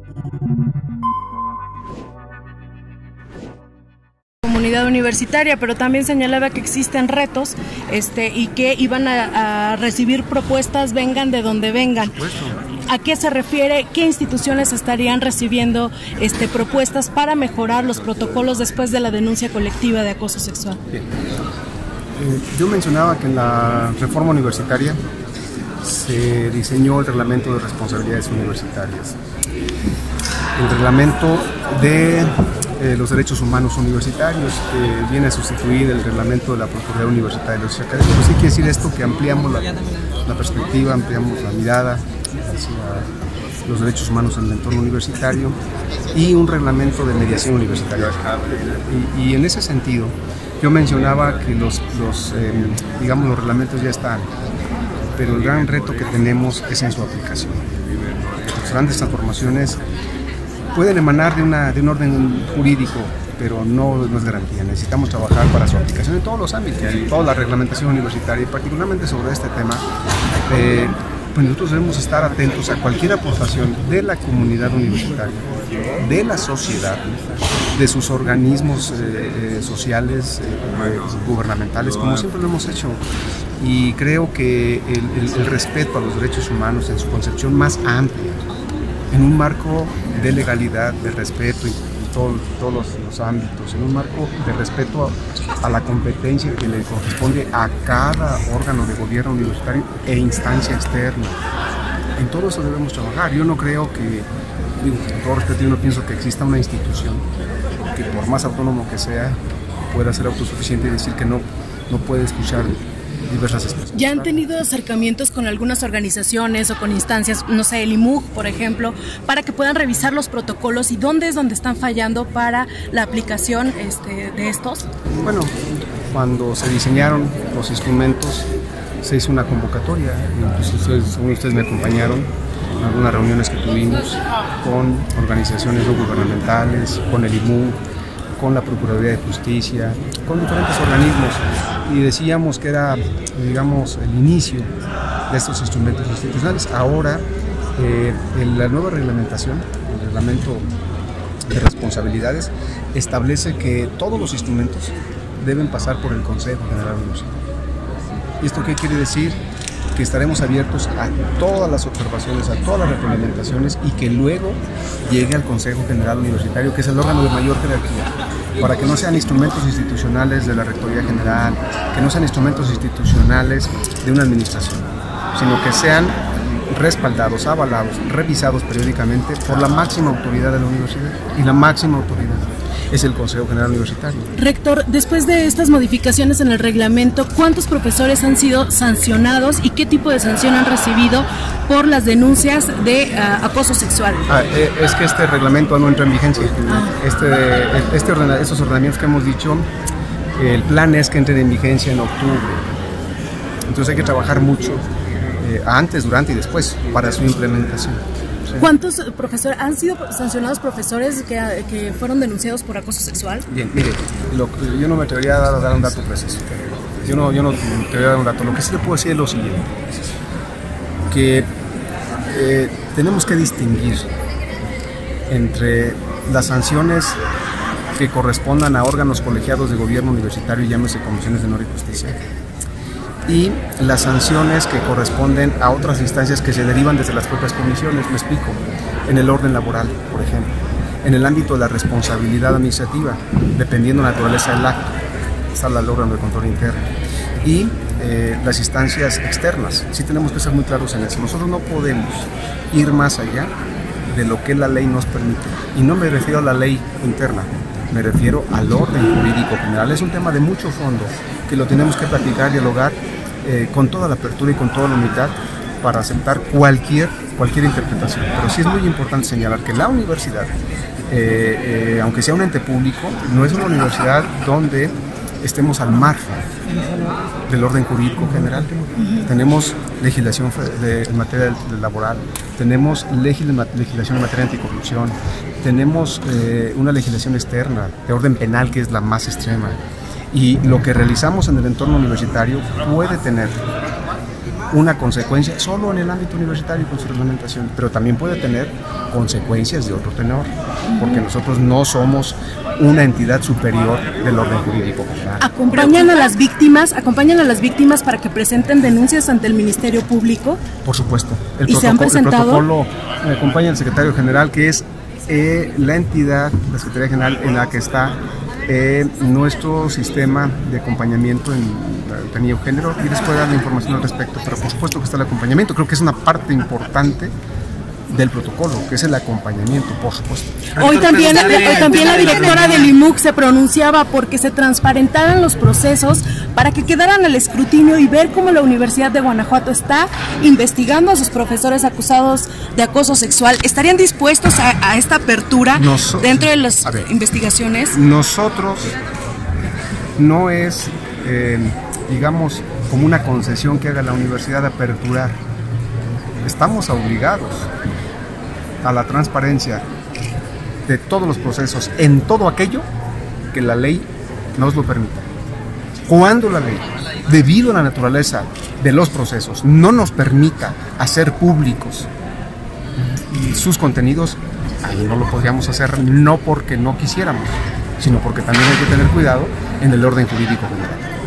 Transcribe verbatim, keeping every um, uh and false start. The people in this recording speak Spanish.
Comunidad universitaria, pero también señalaba que existen retos este, y que iban a, a recibir propuestas, vengan de donde vengan. ¿A qué se refiere? ¿Qué instituciones estarían recibiendo este, propuestas para mejorar los protocolos después de la denuncia colectiva de acoso sexual? Bien. Eh, yo mencionaba que en la reforma universitaria se diseñó el reglamento de responsabilidades universitarias, el reglamento de eh, los derechos humanos universitarios, que viene a sustituir el reglamento de la Procuraduría Universitaria de los Académicos. Sí quiere decir esto que ampliamos la, la perspectiva, ampliamos la mirada hacia los derechos humanos en el entorno universitario y un reglamento de mediación universitaria. Y, y en ese sentido, yo mencionaba que los, los eh, digamos, los reglamentos ya están, pero el gran reto que tenemos es en su aplicación. Las grandes transformaciones pueden emanar de, una, de un orden jurídico, pero no, no es garantía. Necesitamos trabajar para su aplicación en todos los ámbitos, en toda la reglamentación universitaria, y particularmente sobre este tema. Eh, pues nosotros debemos estar atentos a cualquier aportación de la comunidad universitaria, de la sociedad, de sus organismos eh, eh, sociales, eh, gubernamentales, como siempre lo hemos hecho. Y creo que el, el, el respeto a los derechos humanos en su concepción más amplia, en un marco de legalidad, de respeto en todo, todos los, los ámbitos, en un marco de respeto a, a la competencia que le corresponde a cada órgano de gobierno universitario e instancia externa. En todo eso debemos trabajar. Yo no creo que, digo, con todo respeto, yo no pienso que exista una institución que, por más autónomo que sea, pueda ser autosuficiente y decir que no, no puede escuchar diversas expresiones. ¿Ya han tenido acercamientos con algunas organizaciones o con instancias, no sé, el I M U G, por ejemplo, para que puedan revisar los protocolos y dónde es donde están fallando para la aplicación este, de estos? Bueno, cuando se diseñaron los instrumentos, se hizo una convocatoria, incluso ustedes, según ustedes me acompañaron en algunas reuniones que tuvimos con organizaciones no gubernamentales, con el I M U G, con la Procuraduría de Justicia, con diferentes organismos, y decíamos que era, digamos, el inicio de estos instrumentos institucionales. Ahora, eh, en la nueva reglamentación, el reglamento de responsabilidades, establece que todos los instrumentos deben pasar por el Consejo General Universitario. ¿Y esto qué quiere decir? Que estaremos abiertos a todas las observaciones, a todas las reglamentaciones, y que luego llegue al Consejo General Universitario, que es el órgano de mayor jerarquía, para que no sean instrumentos institucionales de la Rectoría General, que no sean instrumentos institucionales de una administración, sino que sean respaldados, avalados, revisados periódicamente por la máxima autoridad de la universidad, y la máxima autoridad es el Consejo General Universitario. Rector, después de estas modificaciones en el reglamento, ¿cuántos profesores han sido sancionados y qué tipo de sanción han recibido por las denuncias de uh, acoso sexual? Ah, eh, es que este reglamento no entra en vigencia. Ah. Este, este ordena, estos ordenamientos que hemos dicho, el plan es que entren en vigencia en octubre. Entonces hay que trabajar mucho eh, antes, durante y después para su implementación. ¿Cuántos profesores han sido sancionados profesores que, que fueron denunciados por acoso sexual? Bien, mire, lo, yo no me atrevería a dar, a dar un dato preciso. Yo no, yo no me atrevería a dar un dato. Lo que sí le puedo decir es lo siguiente, que eh, tenemos que distinguir entre las sanciones que correspondan a órganos colegiados de gobierno universitario, llámese comisiones de honor y justicia, y las sanciones que corresponden a otras instancias que se derivan desde las propias comisiones. Me explico, en el orden laboral, por ejemplo, en el ámbito de la responsabilidad administrativa, dependiendo de la naturaleza del acto, está el órgano de control interno, y eh, las instancias externas. Sí tenemos que ser muy claros en eso. Nosotros no podemos ir más allá de lo que la ley nos permite, y no me refiero a la ley interna, me refiero al orden jurídico general. Es un tema de mucho fondo que lo tenemos que platicar, dialogar eh, con toda la apertura y con toda la humildad para aceptar cualquier, cualquier interpretación. Pero sí es muy importante señalar que la universidad, eh, eh, aunque sea un ente público, no es una universidad donde estemos al margen del orden jurídico general. Uh-huh. Tenemos legislación de, en materia de, de laboral, tenemos legislación en materia de anticorrupción, tenemos eh, una legislación externa de orden penal que es la más extrema, y lo que realizamos en el entorno universitario puede tener una consecuencia solo en el ámbito universitario con su reglamentación, pero también puede tener consecuencias de otro tenor, porque nosotros no somos una entidad superior del orden jurídico general. ¿Acompañan a las víctimas, acompañan a las víctimas para que presenten denuncias ante el Ministerio Público? Por supuesto. El ¿Y se han presentado? El protocolo me acompaña el secretario general, que es eh, la entidad, la Secretaría General, en la que está eh, nuestro sistema de acompañamiento en tenía género, y les puede dar la información al respecto, pero por supuesto que está el acompañamiento. Creo que es una parte importante del protocolo, que es el acompañamiento, por supuesto. Hoy también, hoy también la directora del I M U C se pronunciaba porque se transparentaran los procesos para que quedaran al escrutinio y ver cómo la Universidad de Guanajuato está investigando a sus profesores acusados de acoso sexual. ¿Estarían dispuestos a, a esta apertura Nos, dentro de las ver, investigaciones? Nosotros no es, eh, digamos, como una concesión que haga la universidad de aperturar. Estamos obligados a la transparencia de todos los procesos en todo aquello que la ley nos lo permita. Cuando la ley, debido a la naturaleza de los procesos, no nos permita hacer públicos sus contenidos, ahí no lo podríamos hacer, no porque no quisiéramos, sino porque también hay que tener cuidado en el orden jurídico general.